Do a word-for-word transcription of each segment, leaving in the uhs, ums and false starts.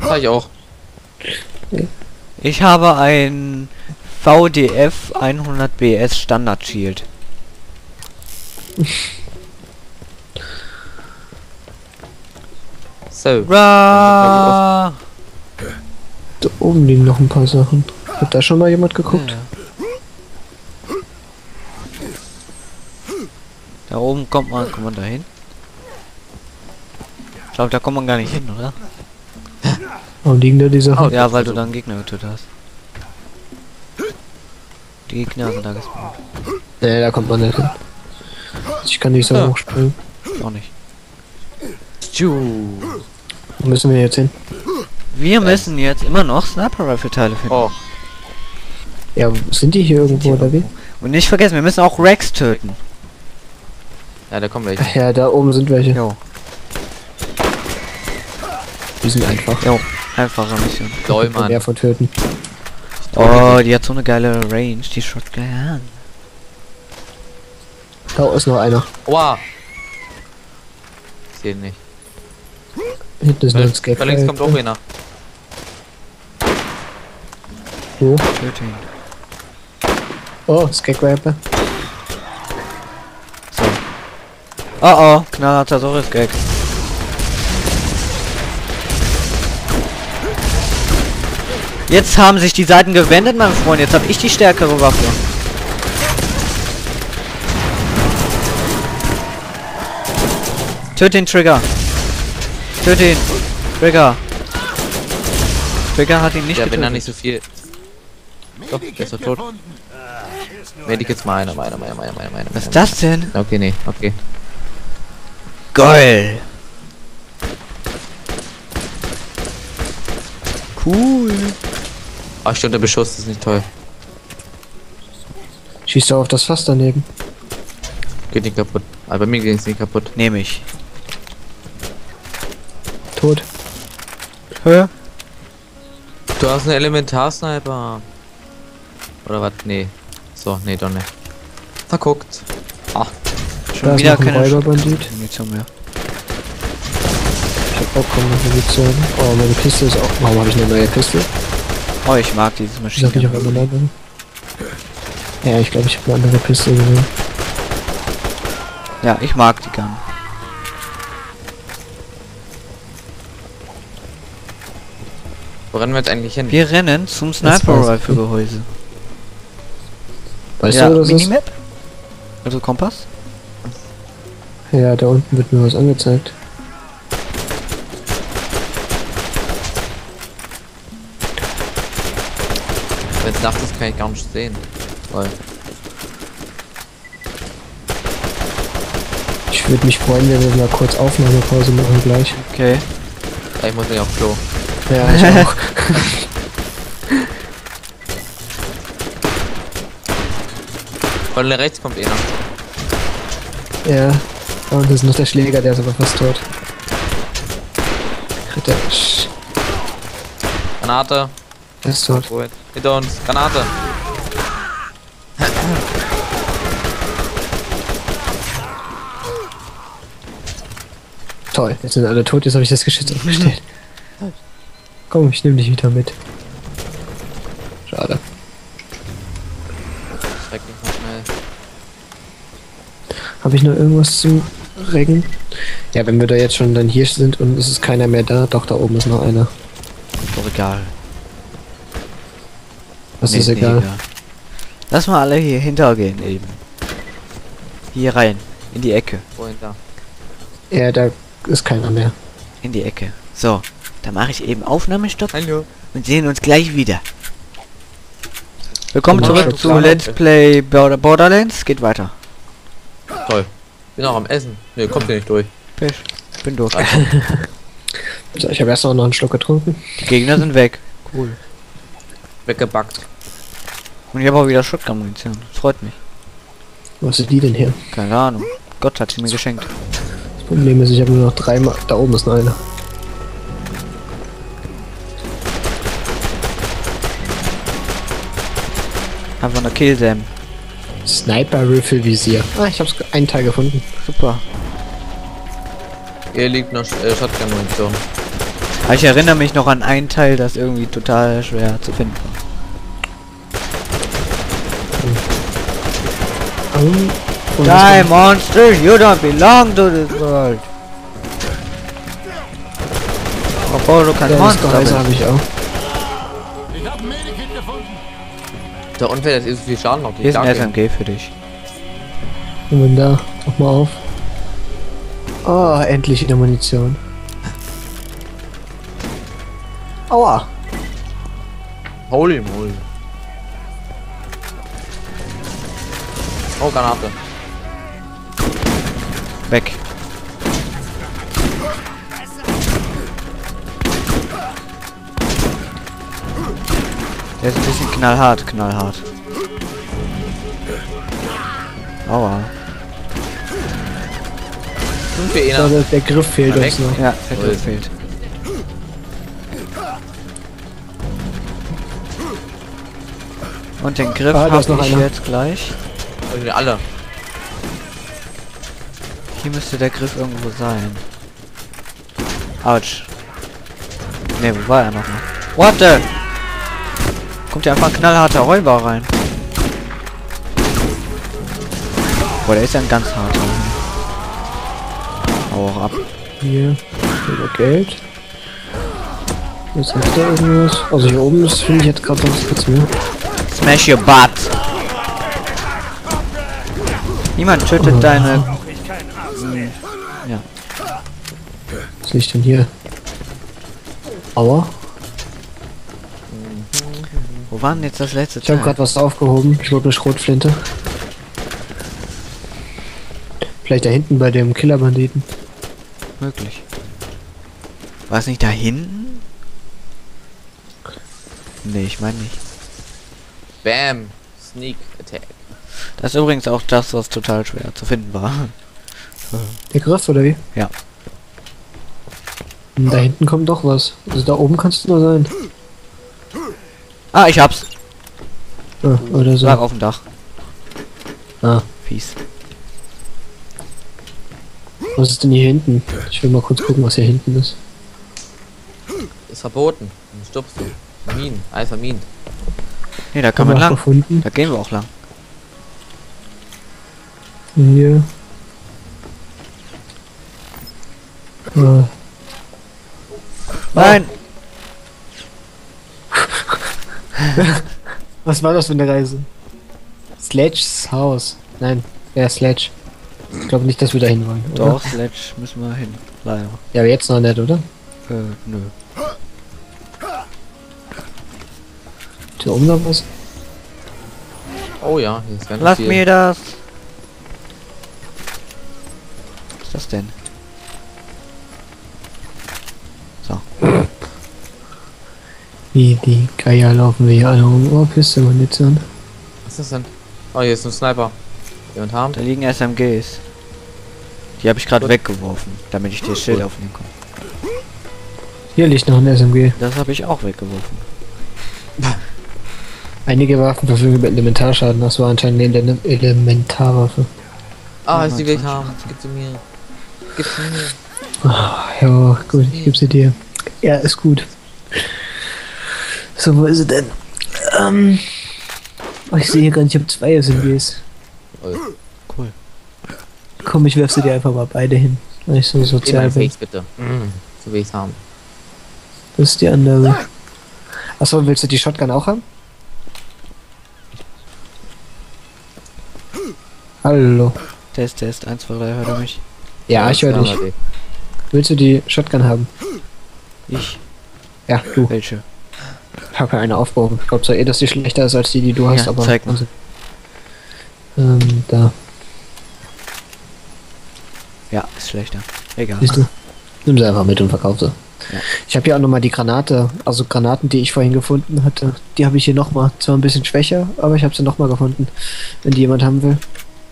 War ich auch. Ich habe ein V D F hundert B S Standard Shield. So. Ra Da oben liegen noch ein paar Sachen. Hat da schon mal jemand geguckt? Ja. Da oben kommt man, kommt man da hin? Ich glaube, da kommt man gar nicht hin, oder? Warum liegen da die Sachen? Ja, weil du dann Gegner getötet hast. Die Gegner sind da gespawnt. Nee, da kommt man nicht hin. Ich kann nicht so Ja. hochspringen. Auch nicht. Wo müssen wir jetzt hin? Wir müssen jetzt immer noch Sniper Rifle Teile finden. Oh. Ja, sind die hier irgendwo oder wie? Und nicht vergessen, wir müssen auch Rex töten. Ja, da kommen welche. Ach ja, da oben sind welche. Jo. Die sind einfach. Jo. Einfache Mission. Lol, Kann Mann. der von töten. Oh, die hat so eine geile Range, die Shotgun. Da ist noch einer. Wow. Ich seh ihn nicht. Hinten ist noch ein Da Skate. links kommt auch einer. Wo? Töte ihn. Oh, Skate-Rapper. So. Oh oh, knallharter Saurus-Gag. Jetzt haben sich die Seiten gewendet, mein Freund. Jetzt habe ich die stärkere Waffe. Töte den Trigger. Töte ihn. Trigger. Trigger hat ihn nicht Ja, wenn da getötet. nicht so viel. Doch, der ist doch tot. Medikits meiner, meiner, meiner, meiner, meiner, meiner. Was ist das denn? Okay, nee, okay. Geil. Cool. Ach, stimmt, der Beschuss ist nicht toll. Schießt doch auf das Fass daneben. Geht nicht kaputt. Aber bei mir ging es nicht kaputt. Nehme ich. Tot. Hä? Du hast einen Elementarsniper. Oder was? Nee. So, nee, doch nicht. Verguckt. Ach, Schon Da ist wieder noch ein keine Räuberbandit. Munition mehr. Ich hab auch kaum noch Munition. Oh, meine Piste ist auch. Warum habe ich eine neue Piste? Oh, ich mag dieses Ich sag nicht auf Maschinen. einmal nein. Ja, ich glaube, ich habe eine andere Piste genommen. Ja, ich mag die Gun. wo rennen wir jetzt eigentlich hin? Wir rennen zum Das Sniper weiß ich. Rifle Gehäuse. Weißt Ja, du, was das ist? Minimap? Also Kompass? Ja, da unten wird mir was angezeigt. Wenn es nachts ist, kann ich gar nicht sehen. Toll. Ich würde mich freuen, wenn wir mal kurz Aufnahmepause machen gleich. Okay. Ja, ich muss nicht auf Klo. Ja, ich auch. Von rechts kommt einer. Ja. Und das ist noch der Schläger, der ist aber fast tot. Kritisch. Granate. Der ist tot. Wo jetzt? Hinter uns. Granate. Toll, jetzt sind alle tot, jetzt habe ich das Geschütz aufgestellt. Komm, ich nehme dich wieder mit. Schade. Schreck mich mal schnell. Habe ich noch irgendwas zum Reggen? Ja, wenn wir da jetzt schon dann hier sind und es ist keiner mehr da, doch, da oben ist noch einer. Doch egal. Das Nee, ist nee, egal. Lass mal alle hier hintergehen eben. Hier rein. In die Ecke. Wohin da? Ja, da ist keiner mehr. In die Ecke. So. Da mache ich eben Aufnahmestopp Hallo. und sehen uns gleich wieder. Willkommen Guck mal, zurück Stopp, zu Stopp. Let's Play Border Borderlands. Geht weiter. Toll. Bin auch am Essen. Ne, kommt hier nicht durch. Fisch. Bin durch. So, ich habe erst noch einen Schluck getrunken. Die Gegner sind weg. Cool. Weggebackt. Und ich habe auch wieder Shotgun-Munition. Das freut mich. Wo ist die denn her? Keine Ahnung. Gott hat sie mir geschenkt. Das Problem ist, ich habe nur noch dreimal. Da oben ist noch einer. Einfach eine Killsam. Sniper Rifle Visier. Ah, ich habe einen Teil gefunden. Super. Hier liegt noch äh, Shotgun-Munition. Aber ich erinnere mich noch an einen Teil, das irgendwie total schwer zu finden war. Um, und Die monster, you don't belong to this world. Obwohl du kein ja, das Monster Gehäuse bist. habe ich auch. Der Unfall hat so viel Schaden noch. Hier ist ein S M G für dich. Und dann da, mach mal auf. Oh, endlich wieder Munition. Aua. Holy moly. Oh, Granate. Weg. Der ist ein bisschen knallhart, knallhart. Aua. fünf für So, einer. der, der Griff fehlt Mal uns weg. noch. Ja, der Toll. Griff fehlt. Und den Griff Ah, da habe ist noch ich einer. jetzt gleich. Also alle. Hier müsste der Griff irgendwo sein. Autsch. Ne, wo war er noch? What the? Kommt ja einfach ein knallharter Räuber rein. Boah, der ist ja ein ganz harter. Hau auch ab. Hier, über Geld. Jetzt hat der irgendwas. Also hier oben ist, finde ich jetzt gerade noch nichts mehr. Smash your butt! Niemand tötet Oh. deine... Ja. Was liegt denn hier? Aua. Wo war denn jetzt das letzte Ich habe Teil? gerade was aufgehoben. Ich wurde eine Schrotflinte. Vielleicht da hinten bei dem Killerbanditen. Möglich. War es nicht da hinten? Nee, ich meine nicht. Bam. Sneak Attack. Das ist übrigens auch das, was total schwer zu finden war. Der Griff oder wie? Ja. Und da hinten kommt doch was. Also da oben kannst du nur sein. Ah, ich hab's. Ah, oder so. Lag auf dem Dach. Ah, Fies. was ist denn hier hinten? Ich will mal kurz gucken, was hier hinten ist. Ist verboten. Dann stirbst du. Minen. Alles vermint. Nee, da kann Haben man wir auch lang. gefunden. Da gehen wir auch lang. Hier. Ah, Nein! was war das für eine Reise? Sledges Haus. Nein, ja, Sledge. Ich glaube nicht, dass wir da hin wollen. Oder? Doch, Sledge müssen wir hin. Leider. Ja, aber jetzt noch nicht, oder? Äh, nö. Ist da oben noch was? Oh ja, hier ist ganz Lass viel. mir das! Was ist das denn? So. Wie die Geier laufen wir hier alle rum. Oh, Piste, Munition. Was ist das denn? Oh, hier ist ein Sniper. Jemand haben? Da liegen S M Gs. Die habe ich gerade weggeworfen, damit ich das Schild aufnehmen kann. Hier liegt noch ein S M G. Das habe ich auch weggeworfen. Einige Waffen verfügen über Elementarschaden. Das war anscheinend eine Ele Elementarwaffe. Ah, ist die will ich haben. Gib sie mir. Gib sie mir. Ah, ja, gut, ich gebe sie dir. Ja, ist gut. So, wo ist sie denn? Ähm. Oh, ich sehe hier gar nicht, ich habe zwei S M Gs. Cool. Komm, ich werf sie dir einfach mal beide hin. Weil ich so sozial bin. Fakes bitte. Mhm. So will ich's haben. Das ist die andere. Achso, willst du die Shotgun auch haben? Hallo. Test, Test, eins, zwei, drei, hört er mich? Ja, ich höre dich. Standard, ey. Willst du die Shotgun haben? Ich? Ja, du. Welche? Ich habe ja eine aufgehoben. Ich glaube zwar eh, dass die schlechter ist als die, die du hast, Ja, aber... zeig mal. Also, ähm, da. Ja, ist schlechter. Egal. Siehst du? Nimm sie einfach mit und verkauf sie. Ja. Ich habe hier auch nochmal die Granate, also Granaten, die ich vorhin gefunden hatte. Die habe ich hier nochmal. Zwar ein bisschen schwächer, aber ich habe sie nochmal gefunden. Wenn die jemand haben will.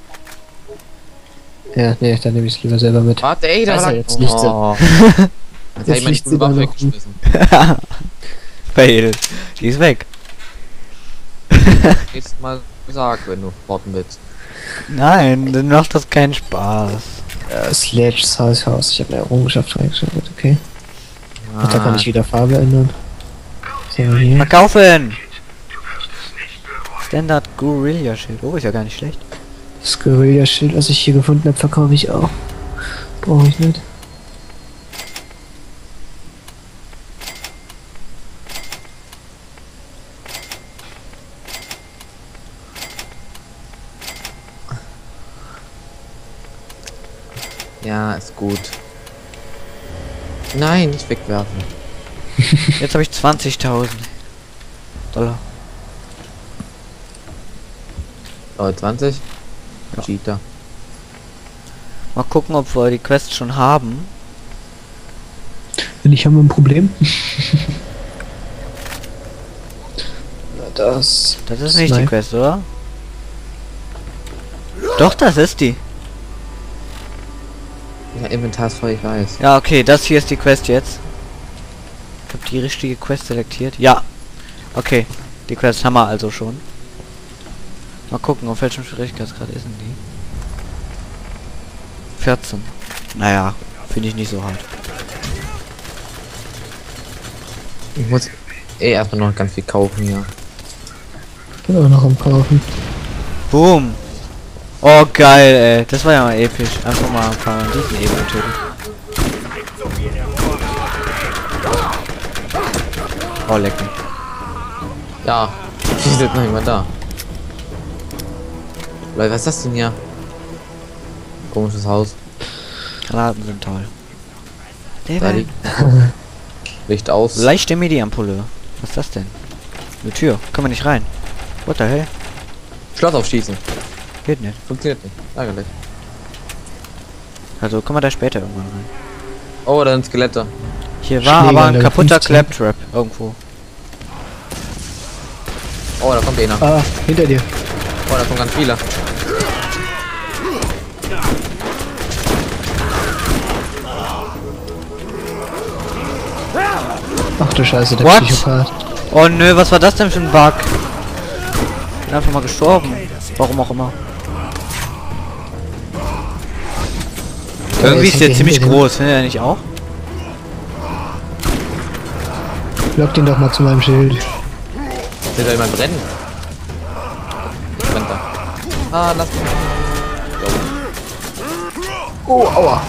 Ja, nee, dann nehme ich es lieber selber mit. Warte, ey, da Weiß war er jetzt nicht so. Oh. Jetzt hab Jetzt ich meine liegt sie coole da Waffe noch. weggeschmissen. Fail. Die ist weg. Nächstes Mal sag, wenn du warten willst. Nein, dann macht das keinen Spaß. Äh, Sledges Haus, Haus. Ich habe eine Errungenschaft freigeschaltet, okay. Ach, da kann ich wieder Farbe ändern. So, hier. Verkaufen! Standard Guerilla Schild. Oh, ist ja gar nicht schlecht. Das Guerilla-Schild, was ich hier gefunden habe, verkaufe ich auch. Brauche ich nicht. Ja, ist gut. Nein, nicht wegwerfen. Jetzt habe ich zwanzigtausend Dollar. Oh, zwanzig? Ja. Cheater. Mal gucken, ob wir die Quest schon haben. Wenn nicht, haben wir ein Problem. Na, das. Das ist nicht Nein. die Quest, oder? Doch, das ist die. Ja, Inventar ist voll, ich weiß. Ja, okay, das hier ist die Quest jetzt. Ich habe die richtige Quest selektiert. Ja. Okay, die Quest haben wir also schon. Mal gucken, auf welchem Schwierigkeitsgrad ist denn die? vierzehn. Naja, finde ich nicht so hart. Ich muss eh erstmal noch ganz viel kaufen hier. Ich bin auch noch am Kaufen. Boom. Oh, geil, ey. Das war ja mal episch. Einfach mal ein paar Banditen eben getötet. Oh, leck mich. Ja, die sind noch jemand da. Leute, was ist das denn hier? Komisches Haus. Granaten sind toll. Da Der liegt Licht aus. leichte Medi-Ampulle. Was ist das denn? Eine Tür. Kann man nicht rein. What the hell? Schloss aufschießen. Geht nicht. Funktioniert nicht. Ärgerlich. Also kommen wir da später irgendwann rein. Oh, da sind Skelette. Hier war Schläger aber ein Level kaputter fünfzehn. Claptrap irgendwo. Oh, da kommt einer. Ah, hinter dir. Oh, da kommen ganz viele. Ach du Scheiße, der What? Psychopath. Oh nö, was war das denn für ein Bug? Bin einfach mal gestorben. Warum auch immer. Irgendwie jetzt ist der hängt er ziemlich hinter dem- groß, findet er nicht auch? Lock den doch mal zu meinem Schild. Will da jemand brennen? Brennt da. Ah, lass mich. Oh, aua.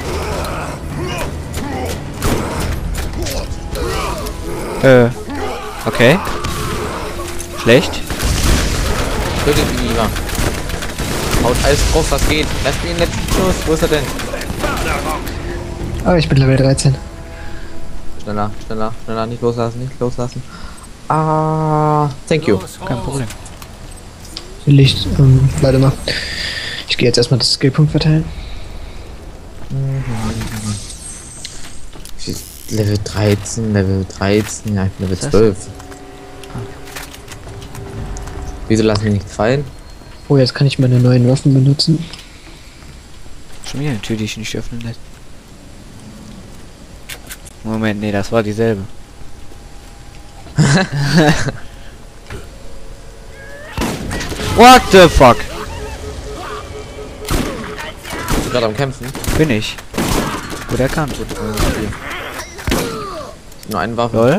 Äh. Okay. Schlecht. Tötet ihn lieber. Haut alles drauf, was geht. Lass mich in den letzten Schuss. Wo ist er denn? Ah, ich bin Level dreizehn. Schneller, schneller, schneller. Nicht loslassen, nicht loslassen. Ah, thank you. Kein Problem. Licht, ähm, warte mal. Ich gehe jetzt erstmal das Skillpunkt verteilen. Level dreizehn, Level dreizehn, ja, ich bin Level Was ist das? zwölf. Wieso lassen wir nichts fallen? Oh, jetzt kann ich meine neuen Waffen benutzen. Schon wieder eine Tür, die ich nicht öffnen lässt. Moment, nee, das war dieselbe. What the fuck? Bist du gerade am Kämpfen? Bin ich. Gut erkannt. Nur eine Waffe. Lol.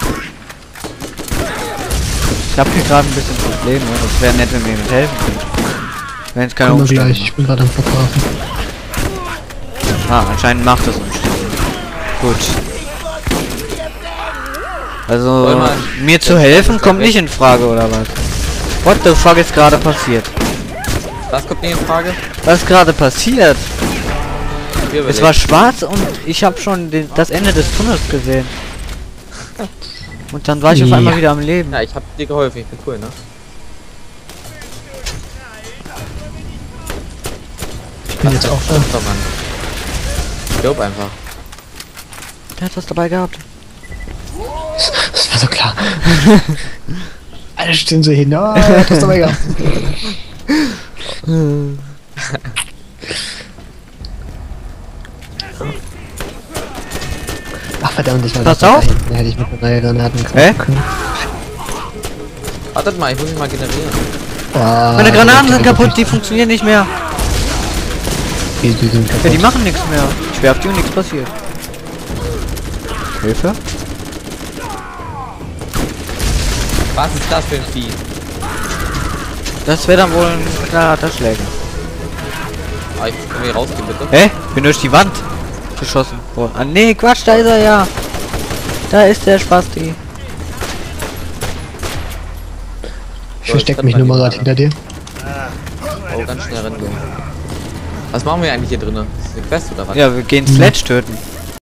Ich hab hier gerade ein bisschen Probleme. Das wäre nett, wenn mir jemand helfen könnte. Wenn es keine Komm mal Umstände gleich, ich bin gerade am Verkaufen. macht. Ah, anscheinend macht das Umstände. Gut. Also, Wollen wir- mir zu helfen kommt nicht in Frage, oder was? What the fuck ist gerade passiert? Das kommt nicht in Frage. Was ist gerade passiert? Wir Es war schwarz und ich habe schon den, das Ende des Tunnels gesehen. Und dann war ich auf Ja. einmal wieder am Leben. Ja, ich hab dir geholfen. Ich bin cool, ne? Ich bin jetzt auch da. Doch, Mann. Ich glaub einfach. Der hat was dabei gehabt. Das war so klar. Alle stehen so hin. Oh, er hat das dabei gehabt. Ach verdammt, ich war Pass noch auf. da hinten. Da hätte ich mit einer neuen Granaten kaufen Hä? können. Wartet mal, ich muss mich mal generieren. Oh, Meine Granaten die sind kaputt, die funktionieren nicht mehr. Die, die sind Ja, kaputt. die machen nichts mehr. Ich werf die und nichts passiert. Hilfe? Was ist das für ein Vieh? Das wäre dann wohl ein knallharter Schläger. Ah, ich kann hier rausgehen, bitte. Hä? Bin durch die Wand geschossen worden. Ah nee, Quatsch, da ist er ja. Da ist der Spasti. Ich versteck mich nur mal gerade hinter dir. Oh, ganz schnell rennen. Was machen wir eigentlich hier drinnen? Ist das eine Quest oder was? Ja, wir gehen Sledge töten.